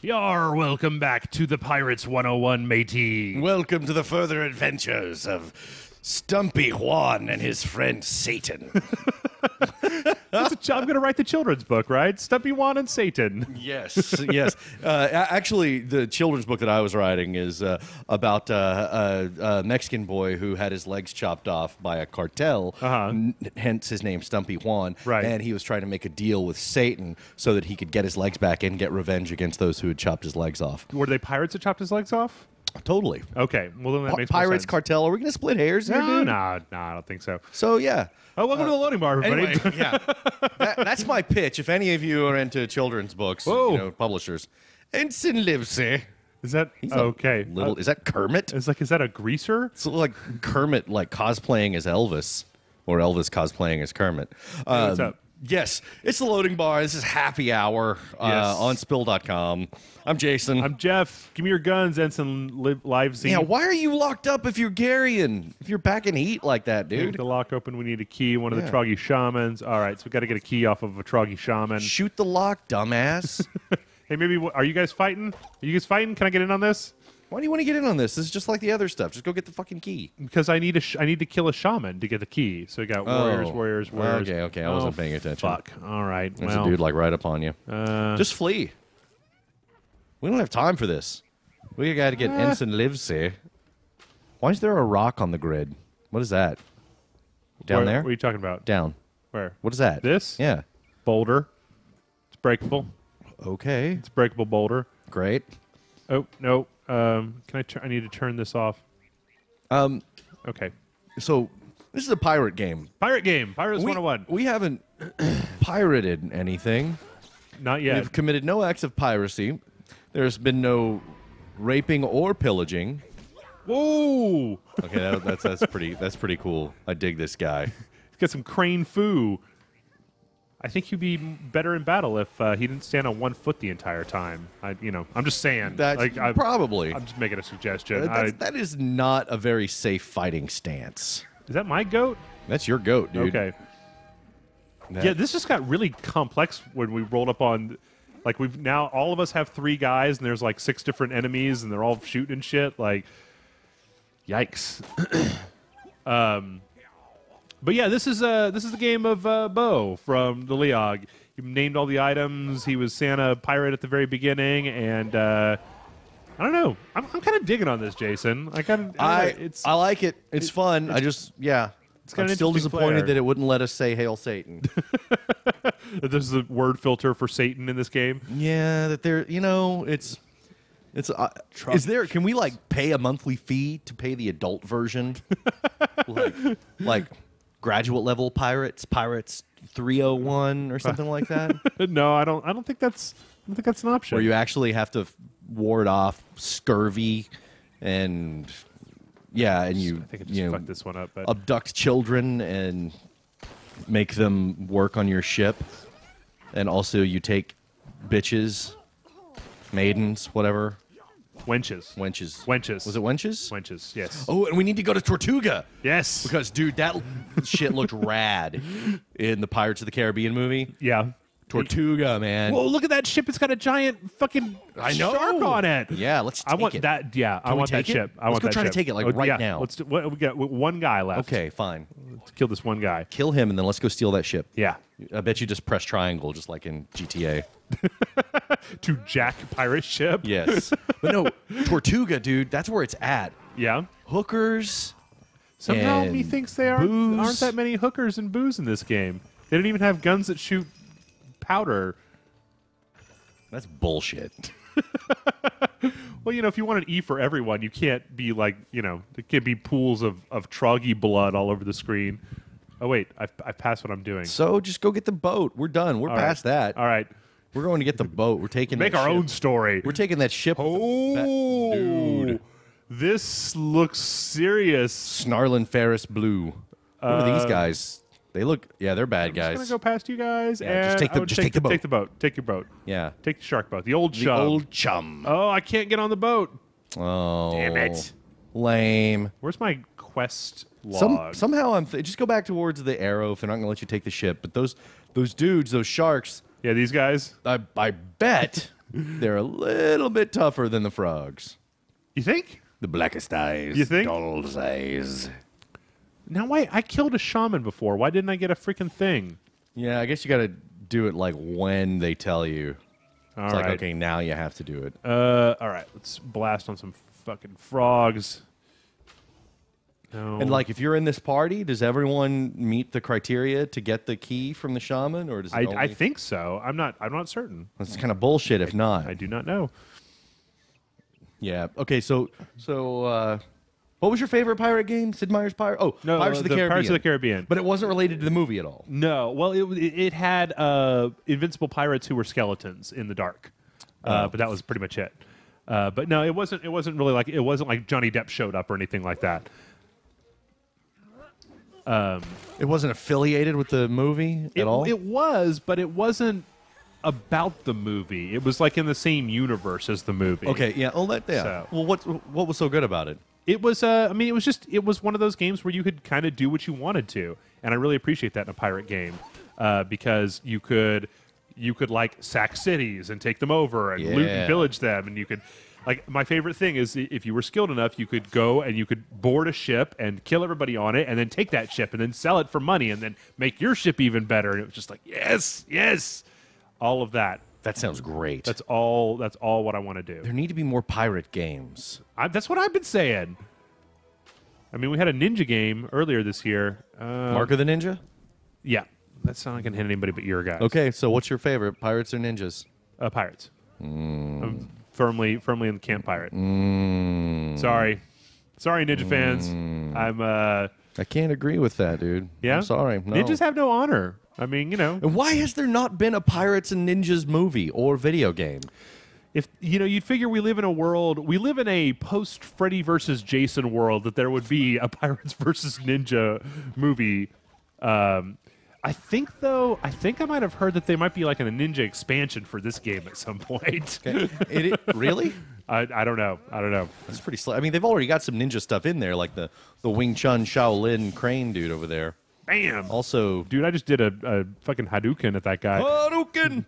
Yar, welcome back to the Pirates 101, matey. Welcome to the further adventures of Stumpy Juan and his friend Satan. I'm going to write the children's book, right? Stumpy Juan and Satan. Yes, yes. Actually, the children's book that I was writing is about a Mexican boy who had his legs chopped off by a cartel, hence his name Stumpy Juan. Right. And he was trying to make a deal with Satan so that he could get his legs back and get revenge against those who had chopped his legs off. Were they pirates that chopped his legs off? Totally. Okay, well then that makes more Pirates, sense. cartel. Are we going to split hairs here, No, dude? no, I don't think so. So, yeah. Oh, welcome to the loading bar, everybody. Anyway, yeah, that's my pitch. If any of you are into children's books, publishers, Ensign Livesey. Is that okay? Is that Kermit? Is that a greaser? It's like Kermit, like cosplaying as Elvis, or Elvis cosplaying as Kermit. What's up? Yes, it's the loading bar. This is happy hour on Spill.com. I'm Jason. I'm Jeff. Give me your guns, Ensign Livesey. Yeah, why are you locked up if you're Garrian? If you're back in heat like that, dude? The lock open. We need a key. One of the Troggy shamans. All right, so we got to get a key off of a Troggy shaman. Shoot the lock, dumbass. Hey, maybe are you guys fighting? Are you guys fighting? Can I get in on this? Why do you want to get in on this? This is just like the other stuff. Just go get the fucking key. Because I need to kill a shaman to get the key. So we got warriors. Okay. I wasn't paying attention. Fuck. All right. There's a dude like right up on you. Just flee. We don't have time for this. We got to get Ensign Livesey. Why is there a rock on the grid? What is that? Down there? What are you talking about? Down. Where? What is that? This? Yeah. Boulder. It's breakable. Okay. It's breakable boulder. Great. Oh no. Can I need to turn this off. Okay. So this is a pirate game. Pirate game. Pirates 101. We haven't pirated anything. Not yet. We've committed no acts of piracy. There's been no raping or pillaging. Whoa! Okay, that's pretty cool. I dig this guy. He's got some crane foo. I think he'd be better in battle if he didn't stand on 1 foot the entire time. I'm just saying. That's probably. I'm just making a suggestion. That is not a very safe fighting stance. Is that my goat? That's your goat, dude. Okay. Yeah, this just got really complex when we rolled up on. Like we've now all of us have 3 guys and there's like 6 different enemies and they're all shooting and shit. Like, yikes. But yeah, this is the game of Bo from the Leog. He named all the items. He was Santa pirate at the very beginning, and I don't know. I'm kind of digging on this, Jason. I like it. It's fun. I'm still disappointed that it wouldn't let us say Hail Satan. There's a word filter for Satan in this game. Yeah, that there. It's. Is there? Can we like pay a monthly fee to pay the adult version? like graduate level pirates 301 or something like that. No, I don't think that's an option. Where you actually have to ward off scurvy and I think I just fucked this one up. But abduct children and make them work on your ship, and also you take bitches, maidens, whatever. Wenches. Was it wenches? Wenches, yes. Oh, and we need to go to Tortuga. Yes. Because, dude, that shit looked rad in the Pirates of the Caribbean movie. Yeah. Tortuga, man. Whoa, look at that ship. It's got a giant fucking shark on it. Yeah, let's take it. I want that. Yeah, I want that ship. Let's go try to take it right now. Let's do, we got one guy left. Okay, fine. Let's kill this one guy. Kill him, and then let's go steal that ship. Yeah. I bet you just press triangle, just like in GTA. To jack pirate ship? Yes. But no, Tortuga, dude, that's where it's at. Yeah. Hookers. Somehow and methinks there booze. aren't that many hookers and booze in this game. They don't even have guns that shoot powder. That's bullshit. Well, if you want an E for everyone, you can't be like, there can't be pools of Troggy blood all over the screen. Oh, wait, I've passed what I'm doing. So just go get the boat. We're done. We're past that. All right. We're going to get the boat. We're taking Make our own story. We're taking that ship. Oh, dude. This looks serious. Snarlin' Ferris Blue. What are these guys? They look, they're bad guys. I'm just going to go past you guys. Yeah, and just take the boat. Take the boat. Take your boat. Yeah. Take the shark boat. The old chum. The old chum. Oh, I can't get on the boat. Oh. Damn it. Lame. Where's my quest log? Somehow just go back towards the arrow if they're not going to let you take the ship. But those dudes, those sharks. Yeah, these guys. I bet they're a little bit tougher than the frogs. You think? The blackest eyes. You think? Doll's eyes. Now, wait, I killed a shaman before. Why didn't I get a freaking thing? Yeah, I guess you got to do it like when they tell you. All It's right. like, okay, now you have to do it. All right, let's blast on some fucking frogs. No. And like, if you're in this party, does everyone meet the criteria to get the key from the shaman, or does it I only... think so. I'm not certain. That's kind of bullshit if not. I do not know. Yeah. Okay. So, what was your favorite pirate game? Sid Meier's Pirate. Oh, No, Pirates of the Caribbean. Pirates of the Caribbean. But it wasn't related to the movie at all. No, well, it had invincible pirates who were skeletons in the dark, but that was pretty much it. But no, it wasn't really like Johnny Depp showed up or anything like that. It wasn't affiliated with the movie at all. It was, but it wasn't about the movie. It was like in the same universe as the movie. Okay. Yeah. Oh, that. Yeah. So- Well, what was so good about it? It was. I mean, it was one of those games where you could kind of do what you wanted to, and I really appreciate that in a pirate game because you could like sack cities and take them over and loot and Yeah. pillage them, and you could. Like, my favorite thing is if you were skilled enough, you could go and you could board a ship and kill everybody on it and then take that ship and then sell it for money and then make your ship even better. And it was just like, yes, all of that. That sounds great. That's all what I want to do. There need to be more pirate games. That's what I've been saying. I mean, we had a ninja game earlier this year. Mark of the Ninja. Yeah. That's not going to hit anybody but your guys. Okay. So, what's your favorite? Pirates or ninjas? Pirates. I'm firmly in the camp pirate. Sorry, Ninja fans. I'm I can't agree with that, dude. yeah. I'm sorry. No. Ninjas have no honor. I mean, And why has there not been a Pirates and Ninjas movie or video game? if you'd figure we live in a post Freddy versus Jason world that there would be a Pirates versus Ninja movie. I think I might have heard that they might be like a ninja expansion for this game at some point. Really? I don't know. That's pretty slow. I mean, they've already got some ninja stuff in there, like the Wing Chun Shaolin crane dude over there. Bam. Also, Dude, I just did a fucking Hadouken at that guy. Hadouken!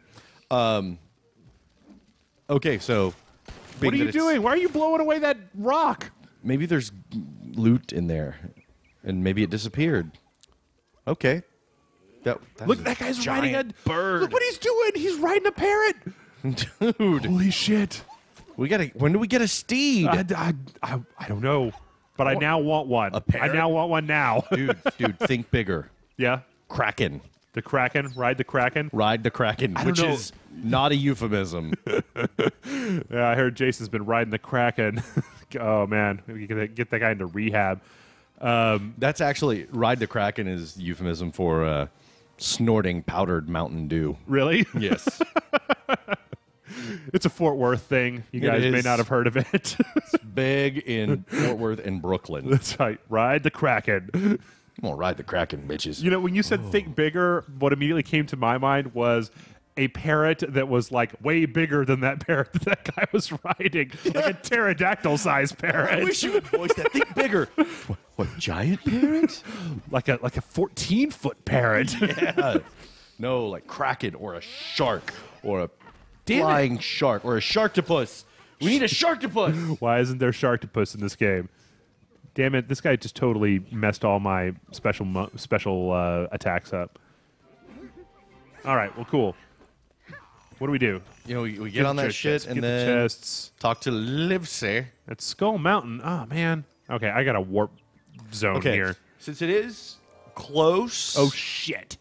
Okay, so... What are you doing? Why are you blowing away that rock? Maybe there's loot in there, and maybe it disappeared. Okay. Look, that guy's riding a bird. Look what he's doing. He's riding a parrot. Dude, Holy shit. when do we get a steed? I don't know, but I now want one. A parrot? I now want one now. Dude, think bigger. Yeah. Kraken. The Kraken. Ride the Kraken. Ride the Kraken, don't which know. is not a euphemism. Yeah, I heard Jason's been riding the Kraken. Oh, man. We can get that guy into rehab. That's actually, ride the Kraken is euphemism for snorting powdered Mountain Dew. Really? Yes. It's a Fort Worth thing. You guys may is. not have heard of it. Big in Fort Worth and Brooklyn. That's right. Ride the Kraken. Come on, ride the Kraken, bitches. You know, when you said think bigger, what immediately came to my mind was a parrot that was like way bigger than that parrot that guy was riding. Like a pterodactyl-sized parrot. I wish you would voice that. Think bigger. What giant parrot? Like a 14-foot parrot. Yeah. No, like Kraken or a shark or a Damn it. flying shark or a sharktopus. We need a sharktopus. Why isn't there Sharktopus in this game? Damn it, this guy just totally messed all my special attacks up. All right, well, cool. What do we do? You know, we get on that shit and get then the chests. talk to Livesey. That's Skull Mountain. Oh, man. Okay, I got a warp zone Okay, here. since it is close. Oh, shit.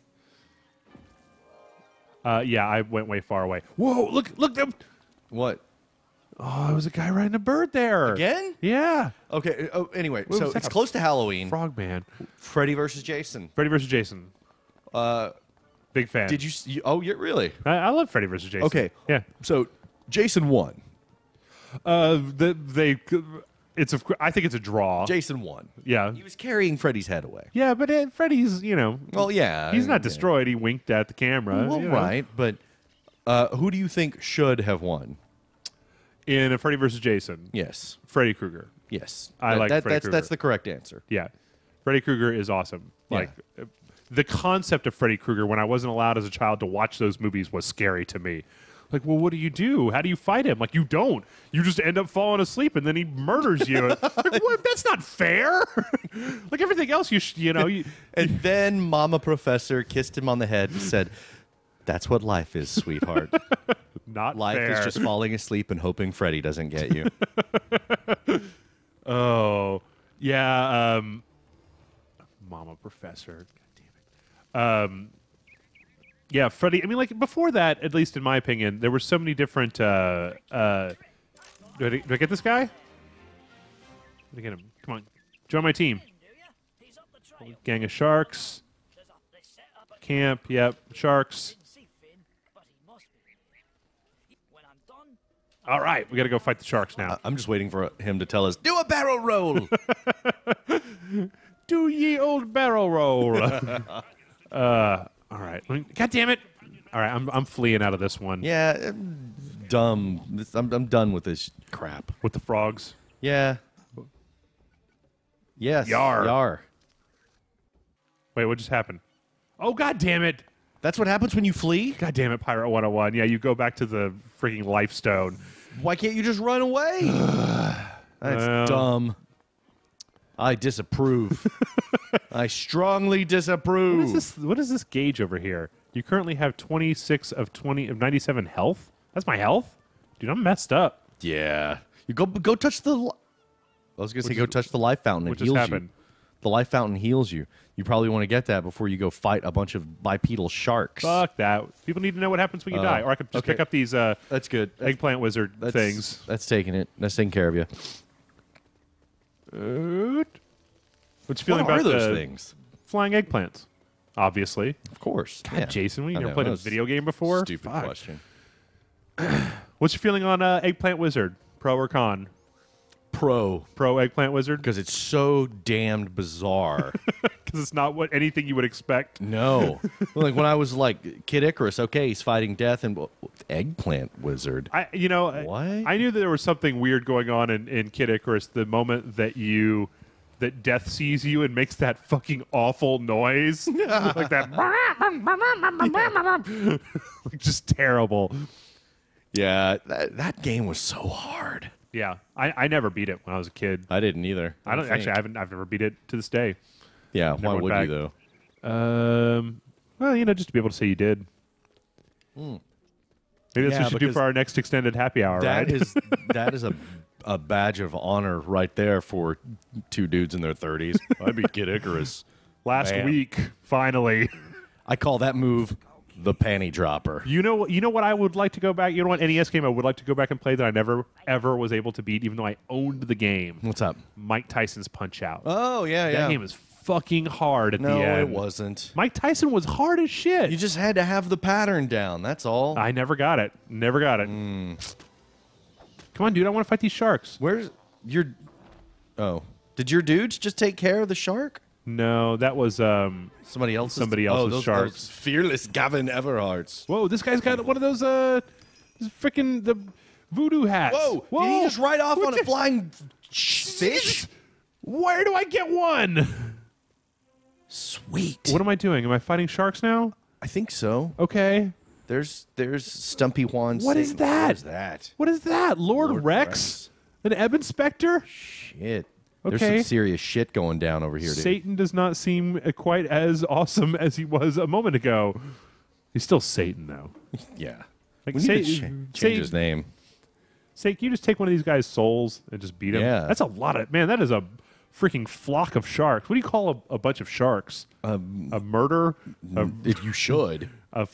Yeah, I went way far away. Whoa, look. What? Oh, there was a guy riding a bird there. Again? Yeah. Okay. Oh, anyway, What so was that? it's close to Halloween. Frogman. Freddy versus Jason. Freddy vs. Jason. Big fan. Did you? Oh, you're really? I love Freddy vs. Jason. Okay. Yeah. So Jason won. I think it's a draw. Jason won. Yeah. He was carrying Freddy's head away. Yeah, but Freddy's, Well, yeah. he's not yeah. destroyed. He winked at the camera. Well, you know. right, but who do you think should have won? In a Freddy vs. Jason, Yes. Freddy Krueger. Yes. I like Freddy that's Krueger. the correct answer. Yeah. Freddy Krueger is awesome. Yeah. Like, the concept of Freddy Krueger when I wasn't allowed as a child to watch those movies was scary to me. Like, well, what do you do? How do you fight him? Like, you don't. You just end up falling asleep, and then he murders you. Like, what? That's not fair. Like everything else, you know. And then Mama Professor kissed him on the head and said, "That's what life is, sweetheart. Not Life fair. is just falling asleep and hoping Freddy doesn't get you." Oh, yeah. Mama Professor. God damn it. Yeah, Freddy. I mean, like before that, at least in my opinion, there were so many different. Do I get this guy? Let me get him. Come on, join my team. Gang of sharks. Camp. Yep, sharks. All right, we got to go fight the sharks now. I'm just waiting for him to tell us, "Do a barrel roll." Do ye old barrel roll. All right. God damn it. All right, I'm fleeing out of this one. Yeah, dumb. I'm done with this crap. With the frogs. Yeah. Yes. Yar. Yar. Wait, what just happened? Oh, god damn it. That's what happens when you flee? God damn it, Pirate 101. Yeah, you go back to the freaking life stone. Why can't you just run away? That's dumb. I disapprove. I strongly disapprove. What is this gauge over here? You currently have 26 of 97 health? That's my health? Dude, I'm messed up. Yeah. You go touch the... I was going to say go touch the life fountain. It What just heals happened? you. The life fountain heals you. You probably want to get that before you go fight a bunch of bipedal sharks. Fuck that. People need to know what happens when you die. Or I could just okay. pick up these That's good. eggplant wizard things. That's taking it. That's taking care of you. What's your feeling What are about those the things? flying eggplants? Obviously. Of course. God, Yeah. Jason, you I never know, played that a was video game before? Stupid Fuck. question. What's your feeling on Eggplant Wizard? Pro or con? Pro. Pro Eggplant Wizard? Because it's so damned bizarre. Because it's not what anything you would expect. No. Like when I was like Kid Icarus, okay, he's fighting death and eggplant wizard. What? I knew that there was something weird going on in Kid Icarus the moment that death sees you and makes that fucking awful noise. Like that. Like just terrible. Yeah, that game was so hard. Yeah. I never beat it when I was a kid. I didn't either. I've never beat it to this day. Yeah, Never why went would back. you though? Well, just to be able to say you did. Maybe that's what we should do because for our next extended happy hour, right? That is a badge of honor right there for two dudes in their 30s. I beat Kid Icarus. Last Man. week, finally. I call that move the panty dropper. You know what I would like to go back? You know what NES game I would like to go back and play that I never, ever was able to beat, even though I owned the game? What's up? Mike Tyson's Punch-Out! Oh, yeah, That game is fucking hard at the No, end. it wasn't. Mike Tyson was hard as shit. You just had to have the pattern down. That's all. I never got it. Never got it. Come on, dude. I want to fight these sharks. Where's your... Oh. Did your dudes just take care of the shark? No, that was... Somebody else's those sharks. Those fearless Gavin Everharts. Whoa, this guy's got one of those, freaking the voodoo hats. Whoa! Did he just ride off What on a the- flying fish? Where do I get one? Sweet. What am I doing? Am I fighting sharks now? I think so. Okay. There's Stumpy Juan. What is that? What is that? What is that? Lord, Lord Rex? Rex. An Ebb Inspector? Shit. There's Okay. some serious shit going down over here, dude. Satan does not seem quite as awesome as he was a moment ago. He's still Satan, though. Yeah. Like, We need to change his name. Satan, can you just take one of these guys' souls and just beat him? Yeah. That's a lot of... Man, that is a freaking flock of sharks. What do you call a bunch of sharks? A murder? If you should.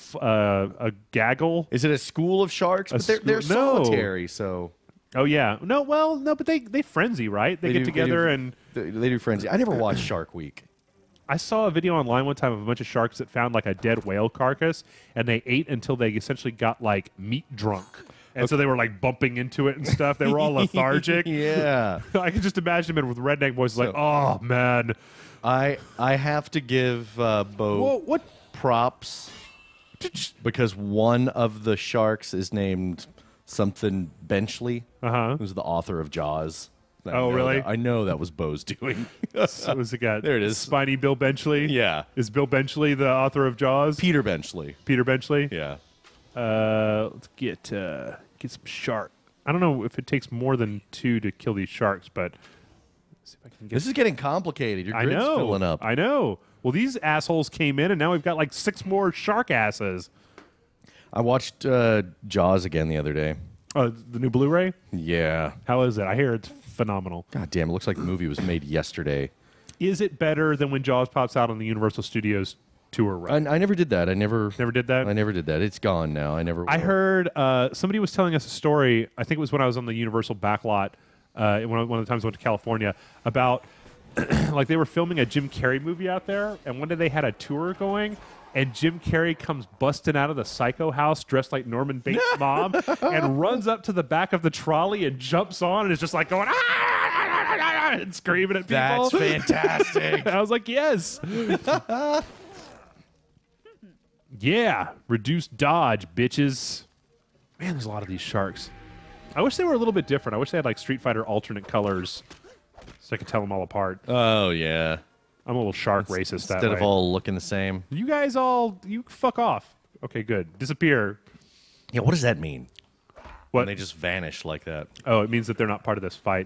A gaggle? Is it a school of sharks? But they're no. solitary, so... Oh, yeah. No, but they frenzy, right? They get together and... They do frenzy. I never watched Shark Week. I saw a video online one time of a bunch of sharks that found like a dead whale carcass, and they ate until they essentially got like meat drunk. And so they were like bumping into it and stuff. They were all lethargic. Yeah. I can just imagine them with redneck voices like, oh, man. I have to give Bo Whoa, what? props because one of the sharks is named something Benchley, who's the author of Jaws. Really? I know that was Bo's doing. So was it got There it is. Spiny Bill Benchley? Yeah. Is Bill Benchley the author of Jaws? Peter Benchley. Peter Benchley? Yeah. Let's get some shark. I don't know if it takes more than 2 to kill these sharks, but let's see if I can get. This is getting complicated. Your I grid's know. filling up. I know. Well, these assholes came in, and now we've got like 6 more shark asses. I watched Jaws again the other day. The new Blu-ray. Yeah. How is it? I hear it's phenomenal. God damn, it looks like the movie was made yesterday. Is it better than when Jaws pops out on the Universal Studios tour run? I never did that. I never Never did that? I never did that. It's gone now. I never. I heard somebody was telling us a story. I think it was when I was on the Universal backlot. One of the times I went to California about like they were filming a Jim Carrey movie out there, and one day they had a tour going, and Jim Carrey comes busting out of the Psycho house dressed like Norman Bates' mom and runs up to the back of the trolley and jumps on and is just like going and screaming at people. That's fantastic. I was like, yes. Yeah, reduced dodge, bitches. Man, there's a lot of these sharks. I wish they were a little bit different. I wish they had like Street Fighter alternate colors so I could tell them all apart. Oh yeah. I'm a little shark racist that Instead way. of all looking the same. You guys all, you fuck off. Okay, good. Disappear. Yeah. What does that mean? What? When they just vanish like that. Oh, it means that they're not part of this fight.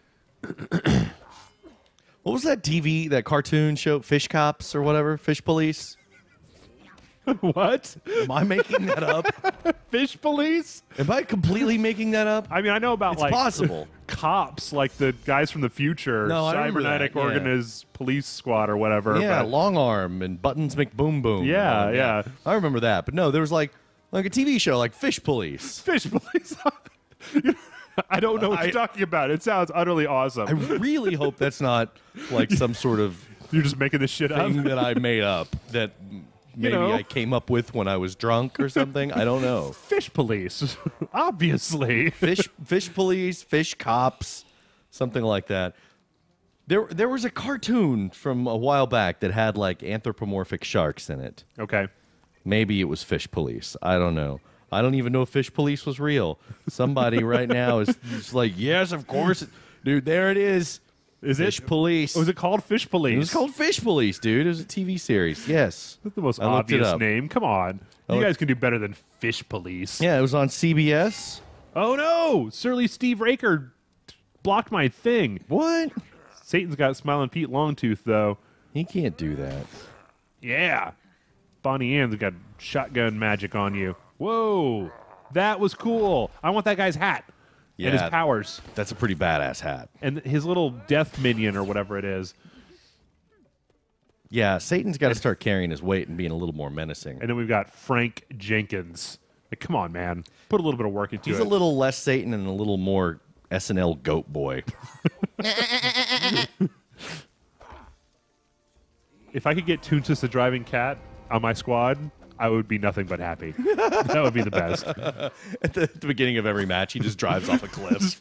What was that TV, that cartoon show, Fish Cops or whatever? Fish Police? What? Am I making that up? Fish police? Am I completely making that up? I mean, I know about It's like possible. cops, like the guys from the future, No, I remember cybernetic that, yeah. organism police squad or whatever. Yeah, but- Long Arm and Buttons McBoom Boom. Yeah, yeah. I remember that. But no, there was like a TV show like Fish Police. Fish police. I don't know what you're talking about. It sounds utterly awesome. I really hope that's not like some sort of You're just making this shit up. thing that I made up that maybe know. I came up with when I was drunk or something. I don't know. Fish police, obviously. Fish Police, Fish Cops, something like that. There was a cartoon from a while back that had like anthropomorphic sharks in it. Okay. Maybe it was Fish Police. I don't know. I don't even know if Fish Police was real. Somebody right now is just like, yes, of course. Dude, there it is. Is Fish it? Police. Was it called Fish Police? It was called Fish Police, dude. It was a TV series. Yes. That's the most I looked it obvious up. name. Come on. You looked- guys can do better than Fish Police. Yeah, it was on CBS. Oh, no. Surly Steve Raker blocked my thing. What? Satan's got Smiling Pete Longtooth, though. He can't do that. Yeah. Bonnie Ann's got shotgun magic on you. Whoa. That was cool. I want that guy's hat. And his Yeah. powers. That's a pretty badass hat. And his little death minion or whatever it is. Yeah, Satan's got to start carrying his weight and being a little more menacing. And then we've got Frank Jenkins. Like, come on, man. Put a little bit of work into He's it. a little less Satan and a little more SNL goat boy. If I could get Toonsis the driving cat on my squad, I would be nothing but happy. That would be the best. At the beginning of every match, he just drives off a cliff.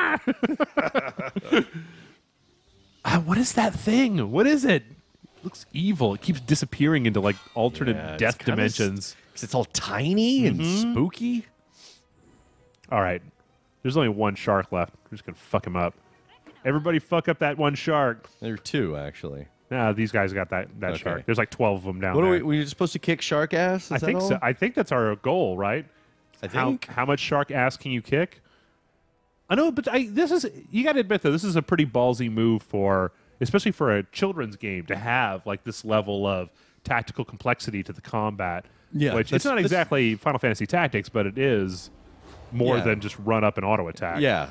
What is that thing? What is it? It looks evil. It keeps disappearing into like alternate Yeah, it's death kinda dimensions. Because it's all tiny and spooky. All right. There's only one shark left. We're just going to fuck him up. Everybody fuck up that one shark. There are two, actually. Nah, these guys got that Okay. shark. There's like 12 of them down What there. are we supposed to kick shark ass? Is I that think all? so. I think that's our goal, right? I think. How much shark ass can you kick? I know, but this is, you got to admit though, this is a pretty ballsy move for, especially for a children's game, to have like this level of tactical complexity to the combat. Yeah, which it's not exactly Final Fantasy Tactics, but it is more Yeah. than just run up and auto attack. Yeah,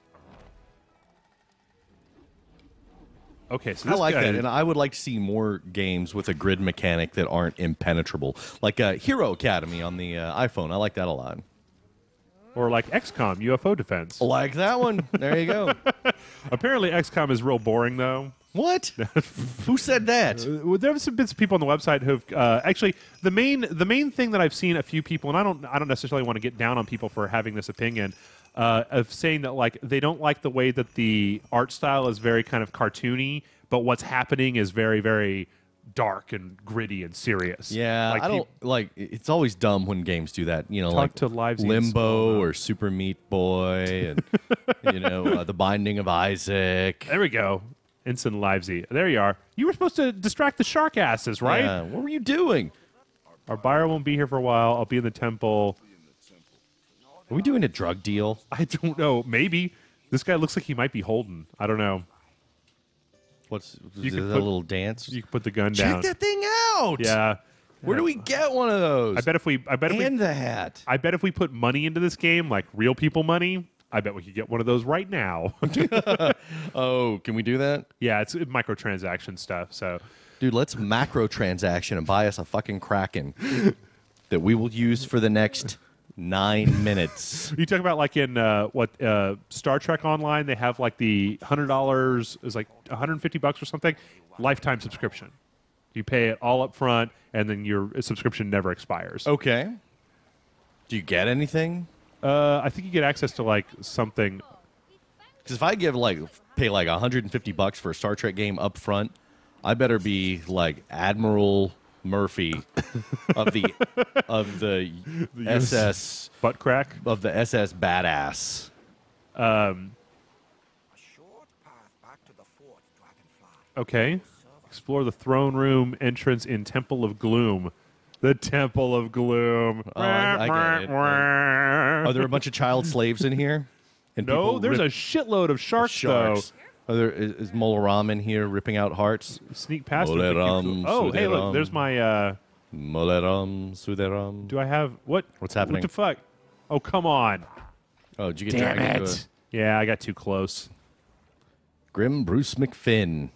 Okay, so I this like guy, that, and I would like to see more games with a grid mechanic that aren't impenetrable, like Hero Academy on the iPhone. I like that a lot. or like XCOM UFO defense. Like that one. There you go. Apparently, XCOM is real boring though. What? Who said that? Well, there have some bits of people on the website who've actually the main thing that I've seen a few people, and I don't necessarily want to get down on people for having this opinion of saying that like they don't like the way that the art style is very kind of cartoony, but what's happening is very very dark and gritty and serious. Yeah, like I don't like. It's always dumb when games do that. You know, Talk like to Livesy and Limbo Skull, or Super Meat Boy, and The Binding of Isaac. There we go. Ensign Livesy. There you are. You were supposed to distract the shark asses, right? Yeah, what were you doing? Our buyer won't be here for a while. I'll be in the temple. Are we doing a drug deal? I don't know. Maybe. This guy looks like he might be Holden. I don't know. What's You is could it a put- little dance? You can put the gun Check down. that thing out. Yeah. Where do we get one of those? I bet if we and the hat. I bet if we put money into this game, like real people money, I bet we could get one of those right now. Oh, can we do that? Yeah, it's microtransaction stuff. So Dude, let's macro transaction and buy us a fucking Kraken that we will use for the next 9 minutes. you talk about like in Star Trek Online, they have like the $100 is like $150 or something, lifetime subscription. You pay it all up front, and then your subscription never expires. Okay. Do you get anything? I think you get access to like something. Because if I pay like $150 for a Star Trek game up front, I better be like Admiral Murphy of the SS Butt crack. of the SS Badass. A short path back to the fort, Dragonfly. Okay. Explore the throne room entrance in Temple of Gloom. The Temple of Gloom. Oh, I get it. Are there a bunch of child slaves in here? And No, people there's rip a shitload of sharks, sharks. Is Molaram in here ripping out hearts? though. Sneak past them. think you could- Oh, hey, look, there's my. Molaram, Suderam. Do I have what? What's happening? What the fuck? Oh, come on! Oh, did you get dragged into a Yeah, I got too close. Grim Bruce McFinn?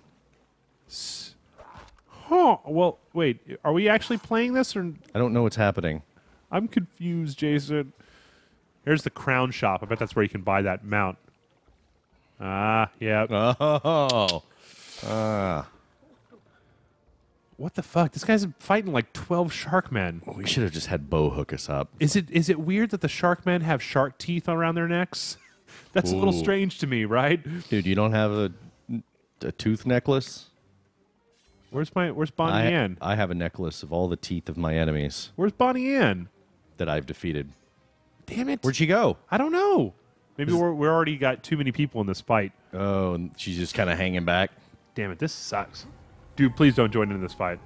Huh? Well, wait. Are we actually playing this, or I don't know what's happening. I'm confused, Jason? Here's the crown shop. I bet that's where you can buy that mount. Ah, yeah. Oh, What the fuck? This guy's fighting like 12 shark men. we should have just had Bo hook us up. Is it weird that the shark men have shark teeth around their necks? That's a little Ooh. strange to me, right? Dude, you don't have a tooth necklace? Where's Bonnie Ann? I have a necklace of all the teeth of my enemies Where's Bonnie Ann? that I've defeated. Damn it! Where'd she go? I don't know. Maybe we already got too many people in this fight. Oh, and she's just kind of hanging back. Damn it! This sucks. Dude, please don't join in this fight.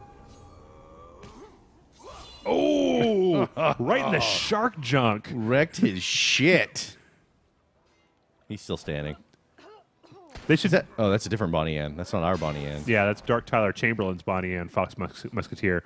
Oh! Right in the shark junk. Wrecked his shit. He's still standing. They should. Oh, that's a different Bonnie Ann. That's not our Bonnie Ann. Yeah, that's Dark Tyler Chamberlain's Bonnie Ann, Fox Musketeer.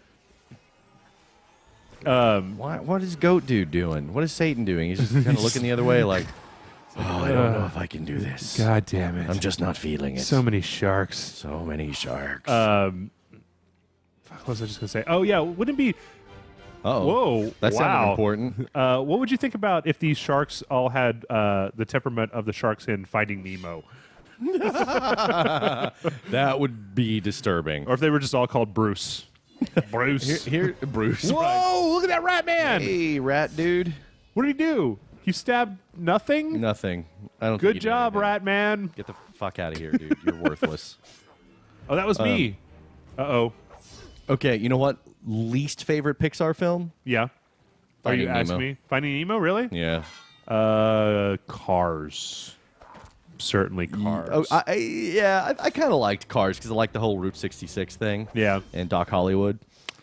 What is Goat Dude doing? What is Satan doing? He's just kind of looking the other way like, oh, I don't know if I can do this. God damn it! I'm just not feeling it. So many sharks. So many sharks. Fuck, what was I just gonna say? Oh yeah, wouldn't it be? Uh-oh. Whoa! That sounded wow. important. What would you think about if these sharks all had the temperament of the sharks in Finding Nemo, That would be disturbing. or if they were just all called Bruce? Bruce. Here, Bruce. Whoa! Look at that rat man. Hey, rat dude. What did he do? He stabbed nothing. Nothing. I don't. think Good you did job, anything. rat man. Get the fuck out of here, dude. You're worthless. Oh, that was me. Uh-oh. Okay, you know what? Least favorite Pixar film? Yeah. Are Finding you asking Nemo. me? Finding Nemo, really? Yeah. Cars. Certainly Cars. Oh, I kind of liked Cars because I liked the whole Route 66 thing. Yeah. And Doc Hollywood.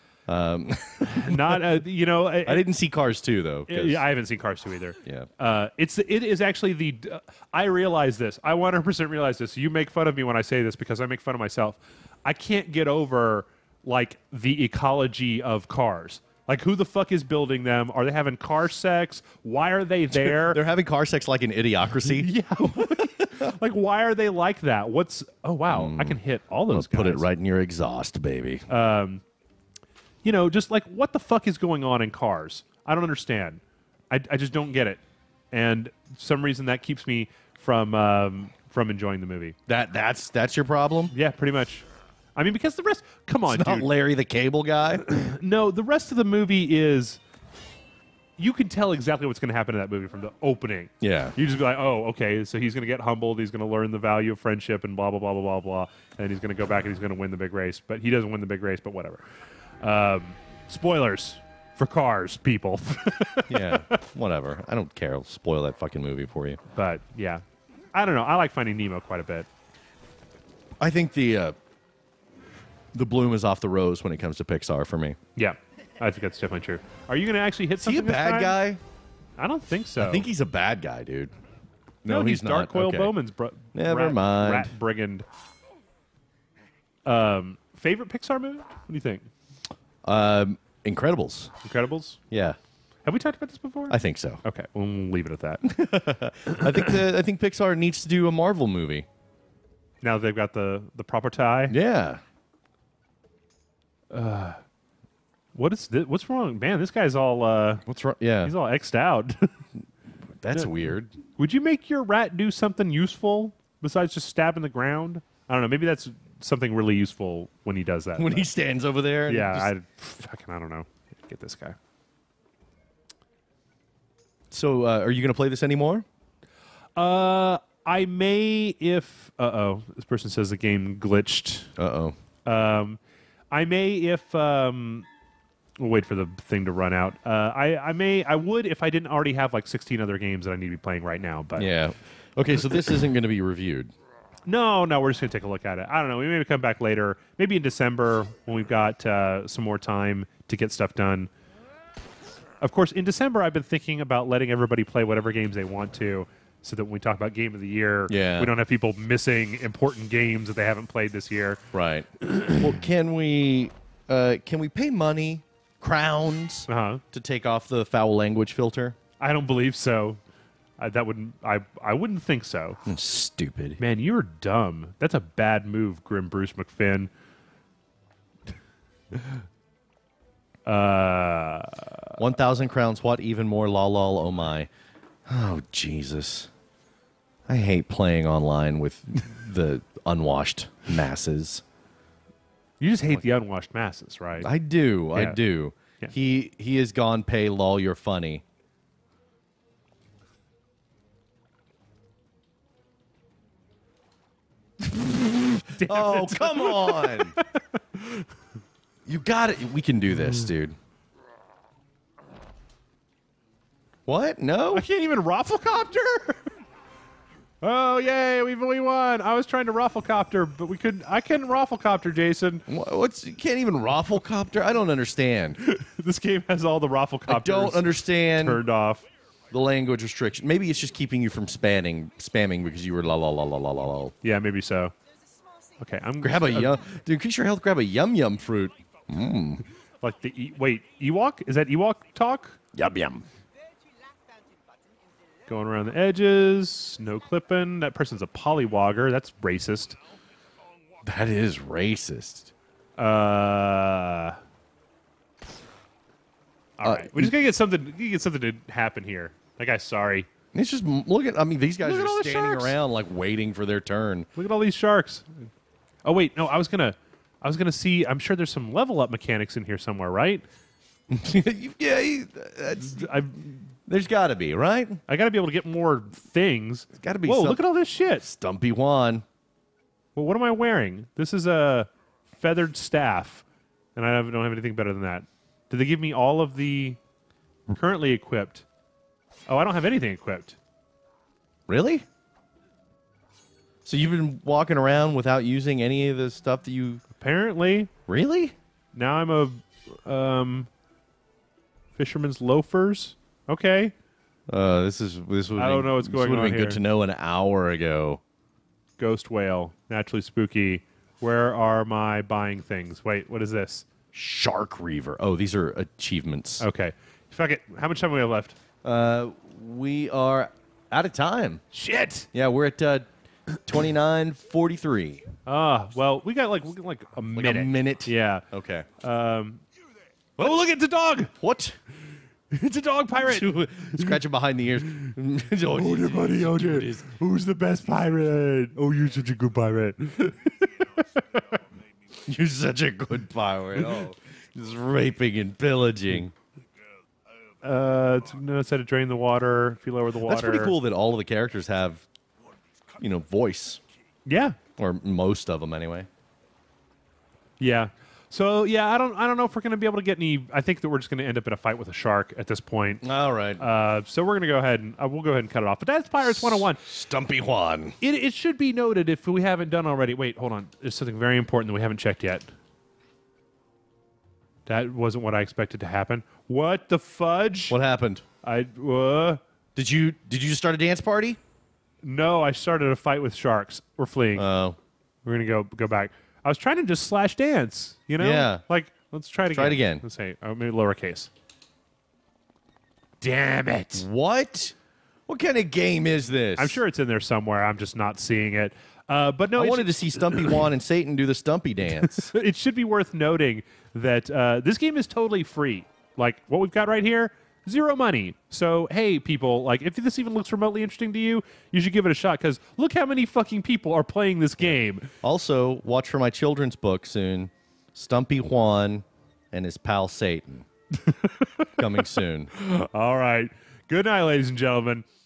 Not, you know. I didn't see Cars 2, though. 'cause- Yeah, I haven't seen Cars 2 either. Yeah. It is actually the. I realize this. I 100% realize this. You make fun of me when I say this because I make fun of myself. I can't get over like the ecology of cars. Like, who the fuck is building them? Are they having car sex? Why are they there? They're having car sex like an Idiocracy. Yeah. Like, why are they like that? What's? Oh wow, I can hit all those. Put it guys. right in your exhaust, baby. You know, just like what the fuck is going on in cars? I don't understand. I just don't get it, and for some reason that keeps me from enjoying the movie. That's your problem? Yeah, pretty much. I mean, because the rest. Come on, It's not dude. Larry the Cable Guy? No, the rest of the movie is. You can tell exactly what's going to happen in that movie from the opening. Yeah. You just be like, oh, okay, so he's going to get humbled. He's going to learn the value of friendship and blah, blah, blah, blah, blah, blah. And he's going to go back and he's going to win the big race. But he doesn't win the big race, but whatever. Spoilers for Cars, people. Yeah, whatever. I don't care. I'll spoil that fucking movie for you. But, yeah. I don't know. I like Finding Nemo quite a bit. I think the bloom is off the rose when it comes to Pixar for me. Yeah. I think that's definitely true. Are you going to actually hit Is he a something this bad time? guy? I don't think so. I think he's a bad guy, dude. no, he's not. Dark Coil Okay. Bowman's Never mind. Rat Brigand. Favorite Pixar movie? What do you think? Incredibles. Incredibles? Yeah, Have we talked about this before? I think so. Okay, we'll leave it at that. I think Pixar needs to do a Marvel movie. Now they've got the proper tie. Yeah. What is this? What's wrong? Man, this guy's all What's wrong? Yeah, he's all X'd out. that's weird. Would you make your rat do something useful besides just stab in the ground? I don't know. Maybe that's something really useful when he does that. When he but- stands over there. And yeah, just- I don't know. Get this guy. So, are you going to play this anymore? I may if. This person says the game glitched. I may if. We'll wait for the thing to run out. I would if I didn't already have like 16 other games that I need to be playing right now. But Yeah. Okay, so this isn't going to be reviewed. no, we're just gonna take a look at it. I don't know. We maybe come back later, maybe in December when we've got some more time to get stuff done. Of course, in December, I've been thinking about letting everybody play whatever games they want to, so that when we talk about Game of the Year, Yeah. we don't have people missing important games that they haven't played this year. Right. Well, can we pay money, crowns, Uh-huh. to take off the foul language filter? I don't believe so. I wouldn't think so. Stupid. Man, you're dumb. That's a bad move, Grim Bruce McFinn. 1,000 crowns. What? Even more? Lol, lol. Oh my. Oh Jesus. I hate playing online with the unwashed masses. You just hate the unwashed masses, right? I do. I Yeah. do. Yeah. He has gone pay lol. You're funny. Oh, come on. You got it. We can do this, dude. What? No? I can't even Rafflecopter. Oh yay, we won! I was trying to Rafflecopter, but we couldn't. I couldn't Rafflecopter, Jason. What's you can't even rafflecopter? I don't understand. This game has all the Rafflecopters I don't understand turned off. the language restriction. Maybe it's just keeping you from spamming because you were la la la la la la la. Yeah, maybe so. Okay, I'm Grab a yum, dude. Increase your health. Grab a yum fruit. like the wait Ewok. Is that Ewok talk? Yum. Going around the edges, no clipping. That person's a pollywogger. That's racist. That is racist. All right, we just gotta get something. Get something to happen here. That guy's sorry. It's just look at. I mean, these guys Look at all are the standing sharks. around like waiting for their turn. Look at all these sharks. Oh wait, no, I was gonna see. I'm sure there's some level up mechanics in here somewhere, right? Yeah, there's got to be, right? I got to be able to get more things. Gotta be Whoa, some- look at all this shit. Stumpy Juan. Well, what am I wearing? This is a feathered staff, and I don't have anything better than that. Did they give me all of the currently equipped? Oh, I don't have anything equipped. Really? So you've been walking around without using any of the stuff that you... Apparently, Really? now I'm a fisherman's loafers. Okay. This would I don't know what's going would have on been here. good to know an hour ago. Ghost whale, naturally spooky. Where are my buying things? Wait, what is this? Shark Reaver. Oh, these are achievements. Okay. Fuck it. How much time do we have left? We are out of time. Shit. Yeah, we're at 29:43. Well, we got like a minute. a minute? Yeah. Okay. Oh, look, it's a dog. What? It's a dog pirate. Scratching behind the ears. Hold it, buddy. Hold it. Who's the best pirate? Oh, you're such a good pirate. You're such a good pirate. Oh, just raping and pillaging. Notice how to drain the water. If you lower the water. That's pretty cool that all of the characters have, voice. Yeah. Or most of them, anyway. Yeah. So yeah, I don't know if we're going to be able to get any. I think that we're just going to end up in a fight with a shark at this point. All right. So we're going to go ahead and we'll go ahead and cut it off. But that's Pirates 101. Stumpy Juan. It should be noted if we haven't done already. Wait, hold on. There's something very important that we haven't checked yet. That wasn't what I expected to happen. What the fudge? What happened? Did you just start a dance party? No, I started a fight with sharks. We're fleeing. Oh. We're gonna go back. I was trying to just slash dance. You know? Yeah. Like, let's try it again. Try it again. Let's say maybe lowercase. Damn it! What? What kind of game is this? I'm sure it's in there somewhere. I'm just not seeing it. But no, I wanted to see Stumpy Juan and Satan do the Stumpy dance. it should be worth noting that this game is totally free. Like what we've got right here, 0 money. So hey, people, like if this even looks remotely interesting to you, you should give it a shot because look how many fucking people are playing this game. Also, watch for my children's book soon. Stumpy Juan and his pal Satan. Coming soon. All right. Good night, ladies and gentlemen.